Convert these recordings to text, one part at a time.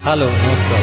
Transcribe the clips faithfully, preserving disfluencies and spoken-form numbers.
Hello नमस्कार।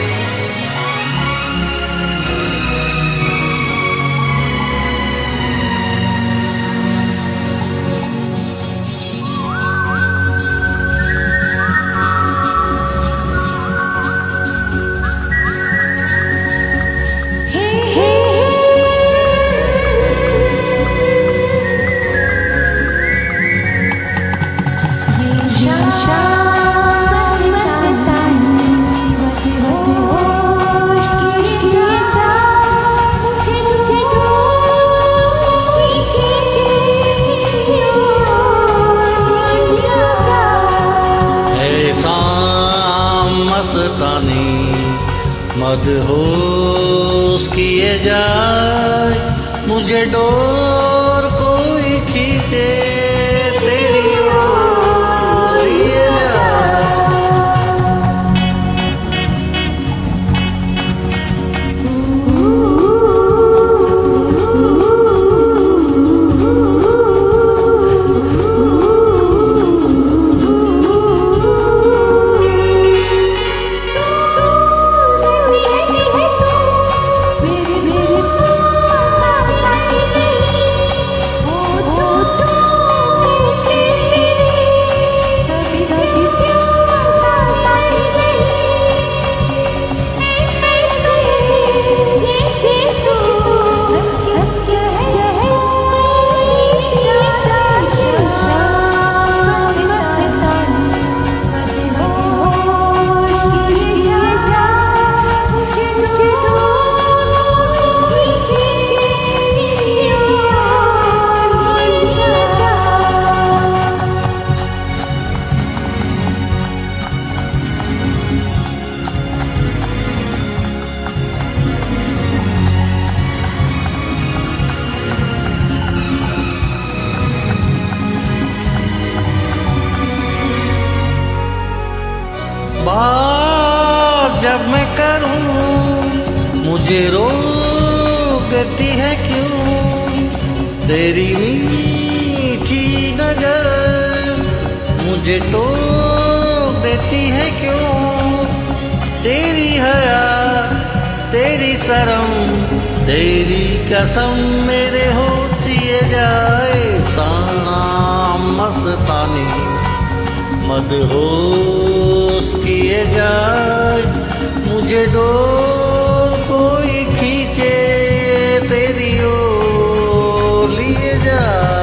मस्तानी मदहोश किए जाए, मुझे डोर कोई खींचे तेरी ओर लिए बात जब मैं करूं मुझे रोक देती है क्यों तेरी मीठी नजर, मुझे टोक देती है क्यों तेरी हया तेरी शर्म तेरी कसम मेरे होती जाए शाम मस्तानी मदहोश किए जाए, मुझे डोर कोई खींचे तेरी ओर लिए जाए।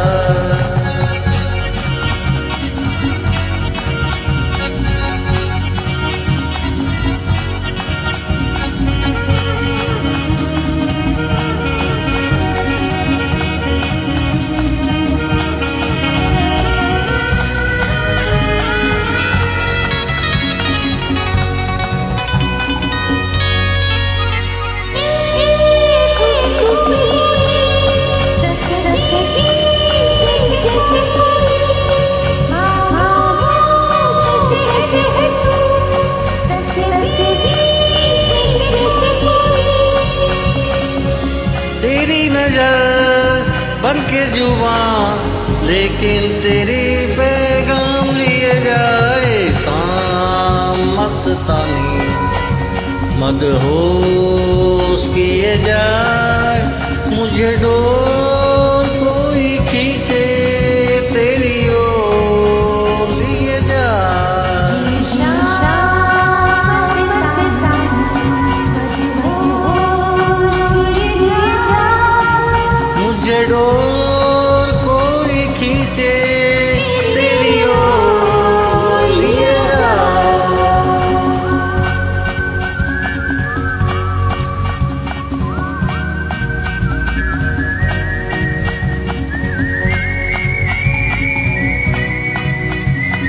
तेरी नजर बन के जुबान लेकिन तेरी पैगाम लिए जाए शाम मस्तानी मदहोश किए जाए, मुझे डोर कोई खींचे तेरी ओर लिए जाए। मुझे डोर कोई खींचे तेरी ओर लिए जाए।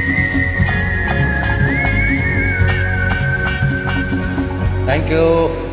Thank you.